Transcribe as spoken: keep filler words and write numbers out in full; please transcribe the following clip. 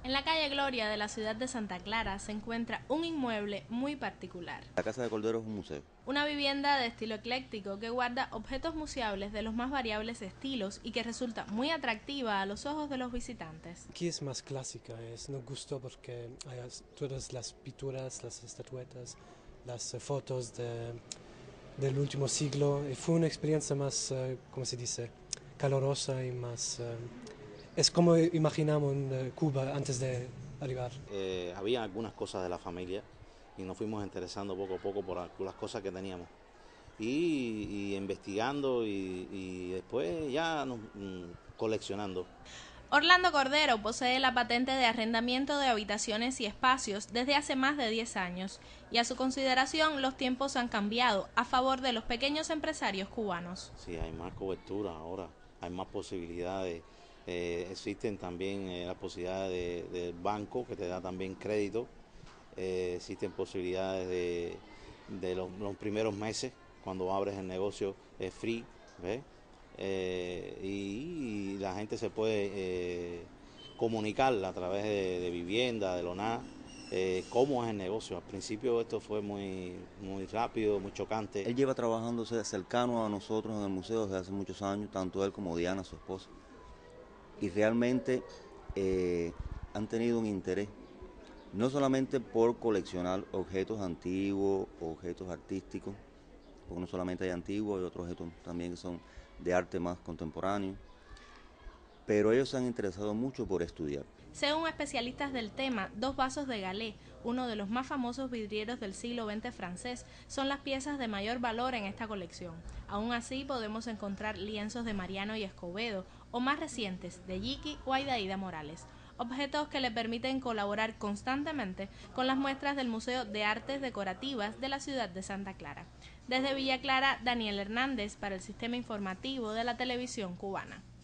En la calle Gloria de la ciudad de Santa Clara se encuentra un inmueble muy particular. La Casa de Cordero es un museo. Una vivienda de estilo ecléctico que guarda objetos museables de los más variables estilos y que resulta muy atractiva a los ojos de los visitantes. Aquí es más clásica, es, nos gustó porque hay todas las pinturas, las estatuetas, las uh, fotos de, del último siglo. Y fue una experiencia más, uh, ¿cómo se dice?, calorosa y más... Uh, es como imaginamos en uh, Cuba antes de arribar. Eh, había algunas cosas de la familia y nos fuimos interesando poco a poco por las cosas que teníamos. Y, y investigando y, y después ya nos, mm, coleccionando. Orlando Cordero posee la patente de arrendamiento de habitaciones y espacios desde hace más de diez años y a su consideración los tiempos han cambiado a favor de los pequeños empresarios cubanos. Sí, hay más cobertura ahora, hay más posibilidades, eh, existen también eh, las posibilidades de, del banco que te da también crédito, eh, existen posibilidades de, de los, los primeros meses cuando abres el negocio es free, ¿ves? Eh, y, y la gente se puede eh, comunicar a través de, de vivienda, de LONASE, eh, cómo es el negocio. Al principio esto fue muy, muy rápido, muy chocante. Él lleva trabajándose cercano a nosotros en el museo desde hace muchos años, tanto él como Diana, su esposa. Y realmente eh, han tenido un interés, no solamente por coleccionar objetos antiguos, objetos artísticos, porque no solamente hay antiguos, hay otros objetos también que son de arte más contemporáneo, pero ellos se han interesado mucho por estudiar. Según especialistas del tema, dos vasos de Gallet, uno de los más famosos vidrieros del siglo veinte francés, son las piezas de mayor valor en esta colección. Aún así, podemos encontrar lienzos de Mariano y Escobedo, o más recientes, de Yiqui o Aidaída Morales, objetos que le permiten colaborar constantemente con las muestras del Museo de Artes Decorativas de la ciudad de Santa Clara. Desde Villa Clara, Daniel Hernández para el Sistema Informativo de la Televisión Cubana.